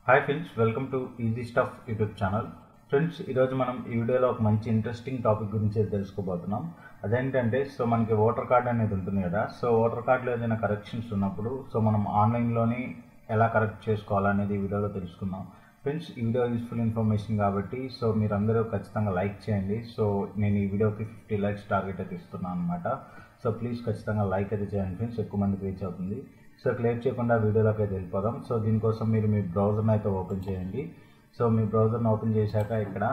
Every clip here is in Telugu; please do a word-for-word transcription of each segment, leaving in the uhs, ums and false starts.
Hi friends, welcome to easy stuff YouTube channel. Friends, ఈరోజు మనం ఈ వీడియోలో ఒక మంచి ఇంట్రెస్టింగ్ టాపిక్ గురించి తెలుసుకోబోతున్నాం. అదేంటంటే సో మనకి ఓటర్ కార్డ్ అనేది ఉంటుంది కదా. సో ఓటర్ కార్డులో ఏదైనా కరెక్షన్స్ ఉన్నప్పుడు సో మనం ఆన్లైన్లోని ఎలా కరెక్ట్ చేసుకోవాలనేది ఈ వీడియోలో తెలుసుకుందాం. ఫ్రెండ్స్, ఈ వీడియో యూస్ఫుల్ ఇన్ఫర్మేషన్ కాబట్టి సో మీరు అందరూ ఖచ్చితంగా లైక్ చేయండి. సో నేను ఈ వీడియోకి ఫిఫ్టీ లైక్స్ టార్గెట్ అయితే ఇస్తున్నాను అనమాట. సో ప్లీజ్ ఖచ్చితంగా లైక్ అయితే చేయండి ఫ్రెండ్స్, ఎక్కువ మందికి రీచ్ అవుతుంది. సో క్లియర్ చేయకుండా వీడియోలోకి అయితే వెళ్ళిపోదాం. సో దీనికోసం మీరు మీ బ్రౌజర్ని అయితే ఓపెన్ చేయండి. సో మీ బ్రౌజర్ని ఓపెన్ చేశాక ఇక్కడ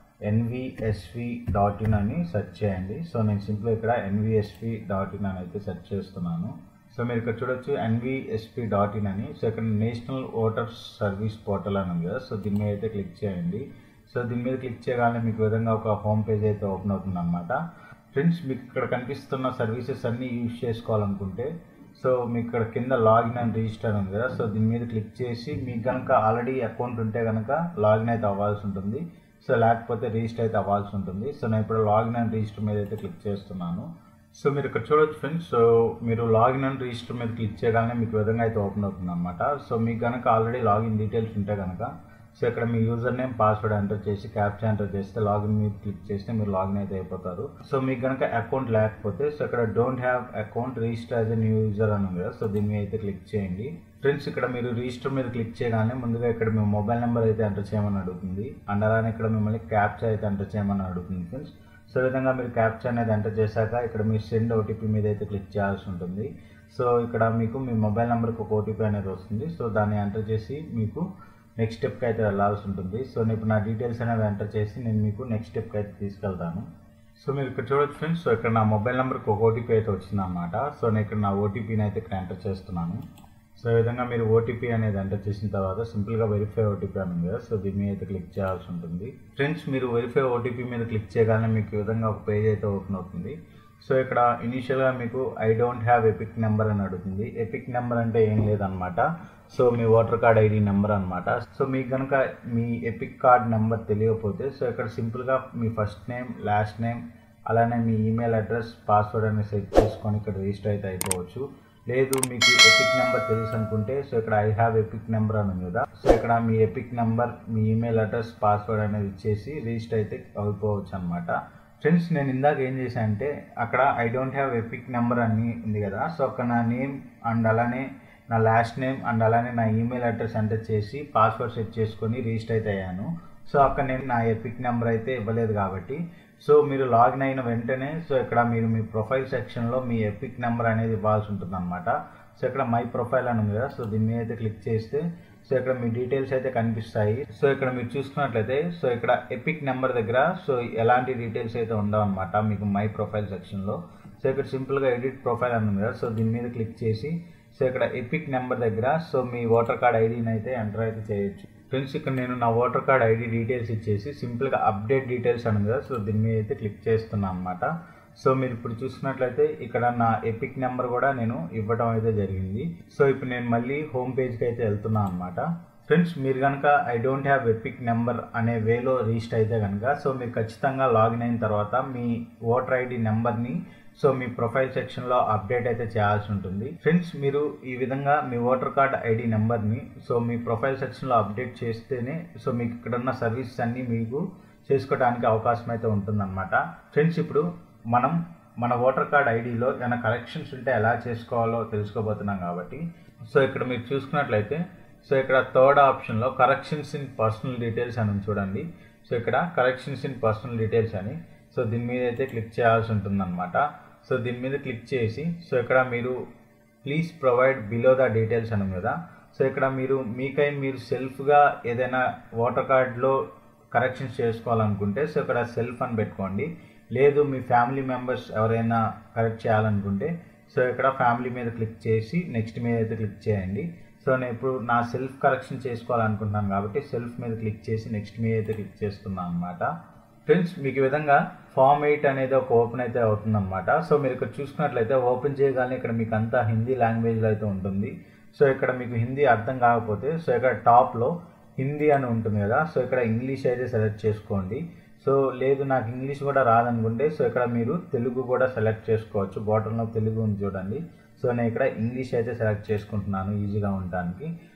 ఎన్విఎస్వి డాట్ ఇన్ అని సెర్చ్ చేయండి. సో నేను సింపుల్ ఇక్కడ ఎన్విఎస్వి డాట్ ఇన్ అని అయితే సెర్చ్ చేస్తున్నాను. సో మీరు ఇక్కడ చూడొచ్చు ఎన్విఎస్పి డాట్ ఇన్ అని. సో ఇక్కడ నేషనల్ ఓటర్స్ సర్వీస్ పోర్టల్ అని ఉంది కదా. సో దీని మీద అయితే క్లిక్ చేయండి. సో దీని మీద క్లిక్ చేయగానే మీకు విధంగా ఒక హోమ్ పేజ్ అయితే ఓపెన్ అవుతుంది అనమాట. ఫ్రెండ్స్, మీకు ఇక్కడ కనిపిస్తున్న సర్వీసెస్ అన్నీ యూజ్ చేసుకోవాలనుకుంటే సో మీకు ఇక్కడ కింద లాగిన్ అండ్ రిజిస్టర్ ఉంది కదా. సో దీని మీద క్లిక్ చేసి మీకు కనుక ఆల్రెడీ అకౌంట్ ఉంటే కనుక లాగిన్ అయితే అవ్వాల్సి ఉంటుంది. సో లేకపోతే రిజిస్టర్ అయితే అవ్వాల్సి ఉంటుంది. సో నేను ఇప్పుడు లాగిన్ అండ్ రిజిస్టర్ మీద అయితే క్లిక్ చేస్తున్నాను. సో మీరు ఇక్కడ చూడొచ్చు ఫ్రెండ్స్, సో మీరు లాగిన్ అండ్ రిజిస్టర్ మీద క్లిక్ చేయగానే మీకు విధంగా అయితే ఓపెన్ అవుతుంది అనమాట. సో మీకు కనుక ఆల్రెడీ లాగిన్ డీటెయిల్స్ ఉంటే కనుక సో ఇక్కడ మీ యూజర్ నేమ్ పాస్వర్డ్ ఎంటర్ చేసి క్యాప్చా ఎంటర్ చేస్తే లాగిన్ మీద క్లిక్ చేస్తే మీరు లాగిన్ అయితే అయిపోతారు. సో మీకు కనుక అకౌంట్ లేకపోతే సో ఇక్కడ don't have account register as a new user అని ఉంది కదా. సో దీని మీద అయితే క్లిక్ చేయండి. ఫ్రెండ్స్, ఇక్కడ మీరు రిజిస్టర్ మీద క్లిక్ చేయగానే ముందుగా ఇక్కడ మీ మొబైల్ నెంబర్ అయితే ఎంటర్ చేయమని అడుగుతుంది. అండ్ అలానే ఇక్కడ మిమ్మల్ని క్యాప్చా అయితే ఎంటర్ చేయమని అడుగుతుంది ఫ్రెండ్స్. సో ఈ విధంగా మీరు క్యాప్చా అనేది ఎంటర్ చేశాక ఇక్కడ మీరు సెండ్ ఓటీపీ మీద అయితే క్లిక్ చేయాల్సి ఉంటుంది. సో ఇక్కడ మీకు మీ మొబైల్ నెంబర్కి ఒక ఓటీపీ అనేది వస్తుంది. సో దాన్ని ఎంటర్ చేసి మీకు నెక్స్ట్ స్టెప్కి అయితే వెళ్ళాల్సి ఉంటుంది. సో నేను ఇప్పుడు నా డీటెయిల్స్ అనేవి ఎంటర్ చేసి నేను మీకు నెక్స్ట్ స్టెప్కి అయితే తీసుకెళ్తాను. సో మీరు ఇక్కడ చూడొచ్చు ఫ్రెండ్స్, సో ఇక్కడ నా మొబైల్ నెంబర్కి ఒక ఓటీపీ అయితే వచ్చింది అనమాట. సో నేను ఇక్కడ నా ఓటీపీని అయితే ఇక్కడ ఎంటర్ చేస్తున్నాను. సో ఈ విధంగా మీరు ఓటీపీ అనేది ఎంటర్ చేసిన తర్వాత సింపుల్గా వెరిఫై ఓటీపీ అని ఉంది కదా. సో దీని మీద అయితే క్లిక్ చేయాల్సి ఉంటుంది. ఫ్రెండ్స్, మీరు వెరిఫై ఓటీపీ మీద క్లిక్ చేయగానే మీకు ఈ విధంగా ఒక పేజ్ అయితే ఓపెన్ అవుతుంది. సో ఇక్కడ ఇనీషియల్గా మీకు I don't have EPIC number అని అడుగుతుంది. ఎపిక్ నెంబర్ అంటే ఏం లేదనమాట, సో మీ ఓటర్ కార్డ్ ఐడి నెంబర్ అనమాట. సో మీకు కనుక మీ ఎపిక్ కార్డ్ నెంబర్ తెలియకపోతే సో ఇక్కడ సింపుల్గా మీ ఫస్ట్ నేమ్, లాస్ట్ నేమ్, అలానే మీ ఈమెయిల్ అడ్రస్, పాస్వర్డ్ అనేది సెట్ చేసుకొని ఇక్కడ రిజిస్టర్ అయితే అయిపోవచ్చు. లేదు మీకు ఎపిక్ నెంబర్ తెలుసు అనుకుంటే సో ఇక్కడ ఐ హ్యావ్ ఎపిక్ నెంబర్ అని ఉంది కదా. సో ఇక్కడ మీ ఎపిక్ నెంబర్, మీ ఈమెయిల్ అడ్రస్, పాస్వర్డ్ అనేది ఇచ్చేసి రిజిస్టర్ అయితే అయిపోవచ్చు అనమాట. ఫ్రెండ్స్, నేను ఇందాక ఏం చేశాను అంటే అక్కడ I don't have EPIC number అని ఉంది కదా. సో అక్కడ నా నేమ్ అండ్ అలానే నా లాస్ట్ నేమ్ అండ్ అలానే నా ఈమెయిల్ అడ్రస్ ఎంటర్ చేసి పాస్వర్డ్ సెట్ చేసుకొని రిజిస్టర్ అయితే అయ్యాను. సో అక్కడ నేను నా ఎపిక్ నెంబర్ అయితే ఇవ్వలేదు కాబట్టి సో మీరు లాగిన్ అయిన వెంటనే సో ఇక్కడ మీరు మీ ప్రొఫైల్ సెక్షన్లో మీ ఎపిక్ నెంబర్ అనేది ఇవ్వాల్సి ఉంటుంది అనమాట. సో ఇక్కడ మై ప్రొఫైల్ అని ఉంది కదా. సో దీని మీద అయితే క్లిక్ చేస్తే సో ఇక్కడ మీ డీటెయిల్స్ అయితే కనిపిస్తాయి. సో ఇక్కడ మీరు చూసుకున్నట్లయితే సో ఇక్కడ ఎపిక్ నెంబర్ దగ్గర సో ఎలాంటి డీటెయిల్స్ అయితే ఉండవు అనమాట మీకు మై ప్రొఫైల్ సెక్షన్లో. సో ఇక్కడ సింపుల్గా ఎడిట్ ప్రొఫైల్ అని ఉంది కదా. సో దీని మీద క్లిక్ చేసి సో ఇక్కడ ఎపిక్ నెంబర్ దగ్గర సో మీ ఓటర్ కార్డ్ ఐడిని అయితే ఎంటర్ అయితే చేయొచ్చు. ఫ్రెండ్స్, ఇక్కడ నేను నా ఓటర్ కార్డ్ ఐడి డీటెయిల్స్ ఇచ్చేసి సింపుల్గా అప్డేట్ డీటెయిల్స్ అని ఉంది కదా. సో దీని మీద అయితే క్లిక్ చేస్తున్నాను అనమాట. సో మీరు ఇప్పుడు చూసుకున్నట్లయితే ఇక్కడ నా ఎపిక్ నెంబర్ కూడా నేను ఇవ్వడం అయితే జరిగింది. సో ఇప్పుడు నేను మళ్ళీ హోమ్ పేజ్కి అయితే వెళ్తున్నాను అనమాట. ఫ్రెండ్స్, మీరు కనుక I don't have EPIC number అనే వేలో రిజిస్టర్ అయితే కనుక సో మీరు ఖచ్చితంగా లాగిన్ అయిన తర్వాత మీ ఓటర్ ఐడి నెంబర్ని సో మీ ప్రొఫైల్ సెక్షన్లో అప్డేట్ అయితే చేయాల్సి ఉంటుంది. ఫ్రెండ్స్, మీరు ఈ విధంగా మీ ఓటర్ కార్డ్ ఐడి నెంబర్ని సో మీ ప్రొఫైల్ సెక్షన్లో అప్డేట్ చేస్తేనే సో మీకు ఇక్కడ ఉన్న సర్వీసెస్ అన్నీ మీకు చేసుకోవడానికి అవకాశం అయితే ఉంటుందన్నమాట. ఫ్రెండ్స్, ఇప్పుడు మనం మన ఓటర్ కార్డ్ ఐడిలో ఏమైనా కరెక్షన్స్ ఉంటే ఎలా చేసుకోవాలో తెలుసుకోబోతున్నాం కాబట్టి సో ఇక్కడ మీరు చూసుకున్నట్లయితే సో ఇక్కడ థర్డ్ ఆప్షన్లో కరెక్షన్స్ ఇన్ పర్సనల్ డీటెయిల్స్ అని చూడండి. సో ఇక్కడ కరెక్షన్స్ ఇన్ పర్సనల్ డీటెయిల్స్ అని సో దీని మీద అయితే క్లిక్ చేయాల్సి ఉంటుందన్నమాట. సో దీని మీద క్లిక్ చేసి సో ఇక్కడ మీరు please provide below the details అని కదా. సో ఇక్కడ మీరు మీకై మీరు సెల్ఫ్గా ఏదైనా ఓటర్ కార్డ్లో కరెక్షన్స్ చేసుకోవాలనుకుంటే సో ఇక్కడ సెల్ఫ్ అని పెట్టుకోండి. లేదు మీ ఫ్యామిలీ మెంబర్స్ ఎవరైనా కరెక్ట్ చేయాలనుకుంటే సో ఇక్కడ ఫ్యామిలీ మీద క్లిక్ చేసి నెక్స్ట్ మీద అయితే క్లిక్ చేయండి. సో నేను ఇప్పుడు నా సెల్ఫ్ కరెక్షన్ చేసుకోవాలనుకుంటున్నాను కాబట్టి సెల్ఫ్ మీద క్లిక్ చేసి నెక్స్ట్ మీద అయితే క్లిక్ చేస్తున్నాను అనమాట. ఫ్రెండ్స్, మీకు ఈ విధంగా ఫామ్ ఎయిట్ అనేది ఒక ఓపెన్ అయితే అవుతుందన్నమాట. సో మీరు ఇక్కడ చూసుకున్నట్లయితే ఓపెన్ చేయగానే ఇక్కడ మీకు అంతా హిందీ లాంగ్వేజ్లో అయితే ఉంటుంది. సో ఇక్కడ మీకు హిందీ అర్థం కాకపోతే సో ఇక్కడ టాప్లో హిందీ అని ఉంటుంది కదా. సో ఇక్కడ ఇంగ్లీష్ అయితే సెలెక్ట్ చేసుకోండి. సో లేదు నాకు ఇంగ్లీష్ కూడా రాదనుకుంటే సో ఇక్కడ మీరు తెలుగు కూడా సెలెక్ట్ చేసుకోవచ్చు. బాటంలో తెలుగు ఉంది చూడండి. సో నేను ఇక్కడ ఇంగ్లీష్ అయితే సెలెక్ట్ చేసుకుంటున్నాను ఈజీగా ఉండడానికి.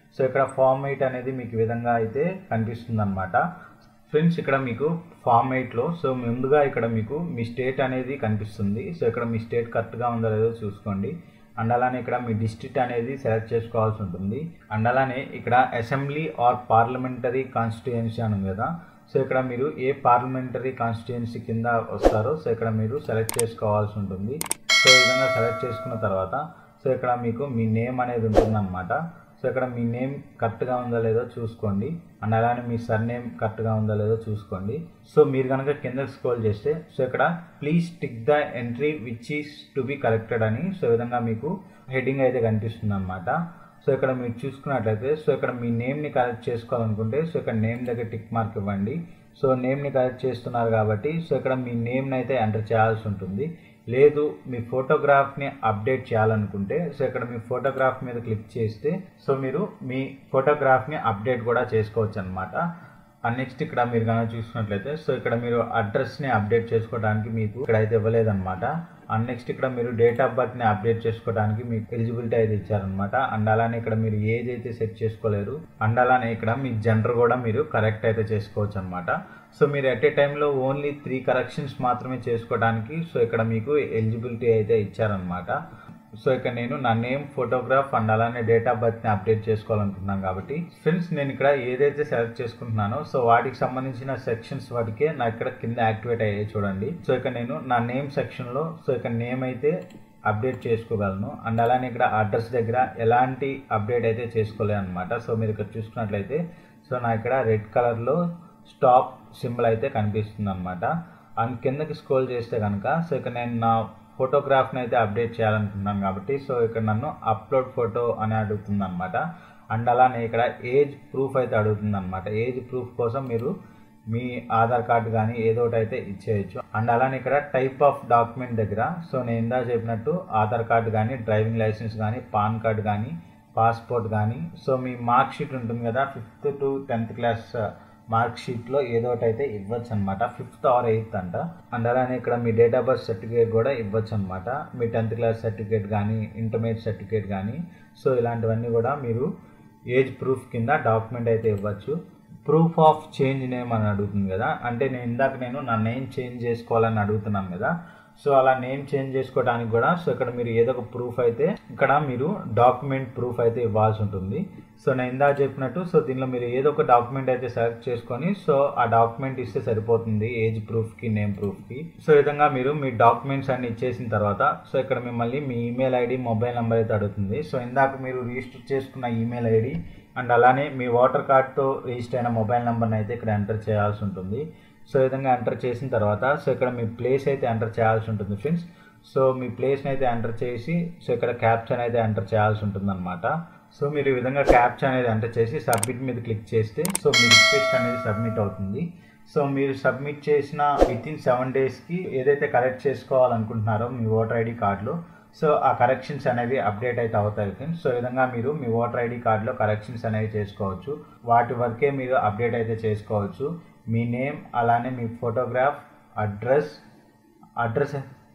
సో ఇక్కడ ఫామ్ ఎయిట్ అనేది మీకు ఈ విధంగా అయితే కనిపిస్తుంది అనమాట ఫ్రెండ్స్. ఇక్కడ మీకు ఫామ్ ఎయిట్లో సో ముందుగా ఇక్కడ మీకు మీ స్టేట్ అనేది కనిపిస్తుంది. సో ఇక్కడ మీ స్టేట్ కరెక్ట్గా ఉందో లేదో చూసుకోండి. అండ్ అలానే ఇక్కడ మీ డిస్ట్రిక్ట్ అనేది సెలెక్ట్ చేసుకోవాల్సి ఉంటుంది. అండ్ అలానే ఇక్కడ అసెంబ్లీ ఆర్ పార్లమెంటరీ కాన్స్టిట్యుయెన్సీ అని ఉంది కదా, సో ఇక్కడ మీరు ఏ పార్లమెంటరీ కాన్స్టిట్యుయెన్సీ కింద వస్తారో సో ఇక్కడ మీరు సెలెక్ట్ చేసుకోవాల్సి ఉంటుంది. సో ఈ విధంగా సెలెక్ట్ చేసుకున్న తర్వాత సో ఇక్కడ మీకు మీ నేమ్ అనేది ఉంటుందన్నమాట. సో ఇక్కడ మీ నేమ్ కరెక్ట్గా ఉందో లేదో చూసుకోండి. అండ్ అలానే మీ సర్ నేమ్ కరెక్ట్గా ఉందో లేదో చూసుకోండి. సో మీరు కనుక కిందకి స్క్రోల్ చేస్తే సో ఇక్కడ please tick the entry which is to be corrected అని సో ఈ విధంగా మీకు హెడ్డింగ్ అయితే కనిపిస్తుంది అనమాట. సో ఇక్కడ మీరు చూసుకున్నట్లయితే సో ఇక్కడ మీ నేమ్ని కరెక్ట్ చేసుకోవాలనుకుంటే సో ఇక్కడ నేమ్ దగ్గర టిక్ మార్క్ ఇవ్వండి. సో నేమ్ని కరెక్ట్ చేస్తున్నారు కాబట్టి సో ఇక్కడ మీ నేమ్ని అయితే ఎంటర్ చేయాల్సి ఉంటుంది. లేదు మీ ఫోటోగ్రాఫ్ని అప్డేట్ చేయాలనుకుంటే సో ఇక్కడ మీ ఫోటోగ్రాఫ్ మీద క్లిక్ చేస్తే సో మీరు మీ ఫోటోగ్రాఫ్ని అప్డేట్ కూడా చేసుకోవచ్చు అనమాట. అండ్ నెక్స్ట్ ఇక్కడ మీరు కనుక చూసుకున్నట్లయితే సో ఇక్కడ మీరు అడ్రస్ని అప్డేట్ చేసుకోవడానికి మీకు ఇక్కడ అయితే ఇవ్వలేదన్నమాట. అండ్ నెక్స్ట్ ఇక్కడ మీరు డేట్ ఆఫ్ బర్త్ని అప్డేట్ చేసుకోవడానికి మీకు ఎలిజిబిలిటీ అయితే ఇచ్చారనమాట. అండ్ అలానే ఇక్కడ మీరు ఏజ్ అయితే సెట్ చేసుకోలేరు. అండ్ అలానే ఇక్కడ మీ జెండర్ కూడా మీరు కరెక్ట్ అయితే చేసుకోవచ్చు అనమాట. సో మీరు ఎట్ ఏ టైంలో ఓన్లీ త్రీ కరెక్షన్స్ మాత్రమే చేసుకోవడానికి సో ఇక్కడ మీకు ఎలిజిబిలిటీ అయితే ఇచ్చారనమాట. సో ఇక్కడ నేను నా నేమ్, ఫోటోగ్రాఫ్ అండ్ అలానే డేట్ ఆఫ్ బర్త్ని అప్డేట్ చేసుకోవాలనుకుంటున్నాను కాబట్టి ఫ్రెండ్స్ నేను ఇక్కడ ఏదైతే సెలెక్ట్ చేసుకుంటున్నానో సో వాటికి సంబంధించిన సెక్షన్స్ వాటికే నా ఇక్కడ కింద యాక్టివేట్ అయ్యాయి చూడండి. సో ఇక్కడ నేను నా నేమ్ సెక్షన్లో సో ఇక్కడ నేమ్ అయితే అప్డేట్ చేసుకోగలను. అండ్ అలానే ఇక్కడ అడ్రస్ దగ్గర ఎలాంటి అప్డేట్ అయితే చేసుకోలేను అనమాట. సో మీరు ఇక్కడ చూసుకున్నట్లయితే సో నా ఇక్కడ రెడ్ కలర్లో స్టాప్ సింబల్ అయితే కనిపిస్తుంది అనమాట. అండ్ కిందకి స్క్రోల్ చేస్తే కనుక సో ఇక్కడ నేను నా ఫోటోగ్రాఫ్ని అయితే అప్డేట్ చేయాలనుకుంటున్నాను కాబట్టి సో ఇక్కడ నన్ను అప్లోడ్ ఫోటో అని అడుగుతుంది అనమాట. అండ్ అలానే ఇక్కడ ఏజ్ ప్రూఫ్ అయితే అడుగుతుంది అనమాట. ఏజ్ ప్రూఫ్ కోసం మీరు మీ ఆధార్ కార్డు కానీ ఏదో ఒకటి అయితే ఇచ్చేయచ్చు. అండ్ అలానే ఇక్కడ టైప్ ఆఫ్ డాక్యుమెంట్ దగ్గర సో నేను ఇందా చెప్పినట్టు ఆధార్ కార్డు కానీ, డ్రైవింగ్ లైసెన్స్ కానీ, పాన్ కార్డు కానీ, పాస్పోర్ట్ కానీ, సో మీ మార్క్ షీట్ ఉంటుంది కదా fifth to tenth class mark షీట్లో ఏదో ఒకటి అయితే ఇవ్వచ్చు అనమాట. ఫిఫ్త్ ఆర్ ఎయిత్ అంట. అండ్ అలానే ఇక్కడ మీ డేట్ ఆఫ్ బర్త్ సర్టిఫికేట్ కూడా ఇవ్వచ్చు అనమాట. మీ టెన్త్ క్లాస్ సర్టిఫికేట్ కానీ, ఇంటర్మీడియట్ సర్టిఫికేట్ కానీ సో ఇలాంటివన్నీ కూడా మీరు ఏజ్ ప్రూఫ్ కింద డాక్యుమెంట్ అయితే ఇవ్వచ్చు. ప్రూఫ్ ఆఫ్ చేంజ్ నేమ్ అని అడుగుతుంది కదా, అంటే నేను ఇందాక నేను నా నేమ్ చేంజ్ చేసుకోవాలని అడుగుతున్నాను కదా, సో అలా నేమ్ చేంజ్ చేసుకోవడానికి కూడా సో ఇక్కడ మీరు ఏదో ఒక ప్రూఫ్ అయితే ఇక్కడ మీరు డాక్యుమెంట్ ప్రూఫ్ అయితే ఇవ్వాల్సి ఉంటుంది. సో నేను ఇందాక చెప్పినట్టు సో దీనిలో మీరు ఏదో ఒక డాక్యుమెంట్ అయితే సెలెక్ట్ చేసుకొని సో ఆ డాక్యుమెంట్ ఇస్తే సరిపోతుంది ఏజ్ ప్రూఫ్కి, నేమ్ ప్రూఫ్కి. సో ఈ విధంగా మీరు మీ డాక్యుమెంట్స్ అన్ని ఇచ్చేసిన తర్వాత సో ఇక్కడ మిమ్మల్ని మీ ఈమెయిల్ ఐడి, మొబైల్ నెంబర్ అయితే అడుగుతుంది. సో ఇందాక మీరు రిజిస్టర్ చేసుకున్న ఈమెయిల్ ఐడి అండ్ అలానే మీ ఓటర్ కార్డ్తో రిజిస్టర్ అయిన మొబైల్ నెంబర్ని అయితే ఇక్కడ ఎంటర్ చేయాల్సి ఉంటుంది. సో ఈ విధంగా ఎంటర్ చేసిన తర్వాత సో ఇక్కడ మీ ప్లేస్ అయితే ఎంటర్ చేయాల్సి ఉంటుంది ఫ్రెండ్స్. సో మీ ప్లేస్ని అయితే ఎంటర్ చేసి సో ఇక్కడ క్యాప్చర్ అయితే ఎంటర్ చేయాల్సి ఉంటుంది అనమాట. సో మీరు ఈ విధంగా క్యాప్చర్ అనేది ఎంటర్ చేసి సబ్మిట్ మీద క్లిక్ చేస్తే సో మీ రిక్వెస్ట్ అనేది సబ్మిట్ అవుతుంది. సో మీరు సబ్మిట్ చేసిన విత్ ఇన్ సెవెన్ డేస్కి ఏదైతే కరెక్ట్ చేసుకోవాలనుకుంటున్నారో మీ ఓటర్ ఐడి కార్డులో సో ఆ కరెక్షన్స్ అనేవి అప్డేట్ అయితే అవుతాయి ఫ్రెండ్స్. సో ఈ విధంగా మీరు మీ ఓటర్ ఐడి కార్డులో కరెక్షన్స్ అనేవి చేసుకోవచ్చు. వాటి వరకే మీరు అప్డేట్ అయితే చేసుకోవచ్చు. మీ నేమ్ అలానే మీ ఫోటోగ్రాఫ్, అడ్రస్ అడ్రస్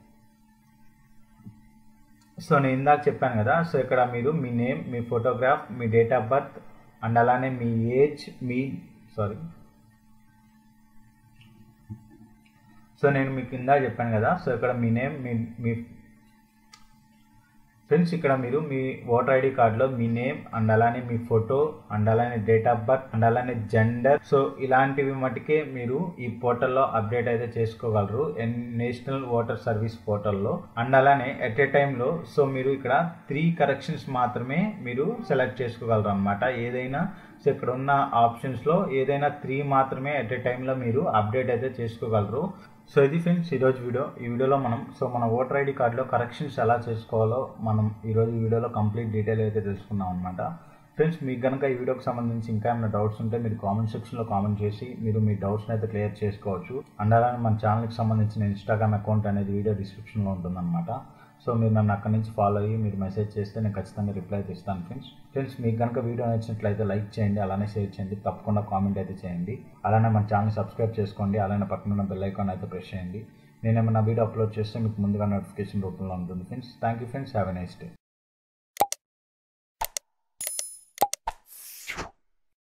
సో నేను ఇందాక చెప్పాను కదా, సో ఇక్కడ మీరు మీ నేమ్, మీ ఫోటోగ్రాఫ్, మీ డేట్ ఆఫ్ బర్త్ అండ్ అలానే మీ ఏజ్, మీ సారీ సో నేను మీకు ఇందాక చెప్పాను కదా, సో ఇక్కడ మీ నేమ్, మీ మీ ఫ్రెండ్స్ ఇక్కడ మీరు మీ ఓటర్ ఐడి కార్డులో మీ నేమ్ అండ్ అలానే మీ ఫోటో అండ్ అలానే డేట్ ఆఫ్ బర్త్ అండ్ అలానే జెండర్ సో ఇలాంటివి మటుకే మీరు ఈ పోర్టల్లో అప్డేట్ అయితే చేసుకోగలరు నేషనల్ ఓటర్ సర్వీస్ పోర్టల్లో. అండ్ అలానే ఎట్ ఏ టైంలో సో మీరు ఇక్కడ త్రీ కరెక్షన్స్ మాత్రమే మీరు సెలెక్ట్ చేసుకోగలరు అనమాట. ఏదైనా సో ఇక్కడ ఉన్న ఆప్షన్స్లో ఏదైనా త్రీ మాత్రమే ఎట్ ఏ టైంలో మీరు అప్డేట్ అయితే చేసుకోగలరు. సో ఇది ఫ్రెండ్స్ ఈరోజు వీడియో. ఈ వీడియోలో మనం సో మన ఓటర్ ఐడి కార్డులో కరెక్షన్స్ ఎలా చేసుకోవాలో మనం ఈరోజు ఈ వీడియోలో కంప్లీట్ డీటెయిల్ అయితే తెలుసుకున్నాం అనమాట. ఫ్రెండ్స్ మీకు కనుక ఈ వీడియోకి సంబంధించి ఇంకా ఏమైనా డౌట్స్ ఉంటే మీరు కామెంట్ సెక్షన్లో కామెంట్ చేసి మీరు మీ డౌట్స్ని అయితే క్లియర్ చేసుకోవచ్చు. అండ్ అలానే మన ఛానల్కి సంబంధించిన ఇన్స్టాగ్రామ్ అకౌంట్ అనేది వీడియో డిస్క్రిప్షన్లో ఉంటుందన్నమాట. సో మీరు నన్ను అక్కడి నుంచి ఫాలో అయ్యి మీరు మెసేజ్ చేస్తే నేను ఖచ్చితంగా రిప్లై అయితే ఇస్తాను ఫ్రెండ్స్. ఫ్రెండ్స్ మీకు కనుక వీడియో నచ్చినట్లయితే లైక్ చేయండి, అలానే షేర్ చేయండి, తప్పకుండా కామెంట్ అయితే చేయండి. అలానే మన ఛానల్ సబ్స్క్రైబ్ చేసుకోండి, అలానే పక్కన ఉన్న బెల్ ఐకాన్ అయితే ప్రెస్ చేయండి. నేను ఏమైనా వీడియో అప్లోడ్ చేస్తే మీకు ముందుగా నోటిఫికేషన్ రూపంలో ఉంటుంది friends. Thank you friends, have a nice day.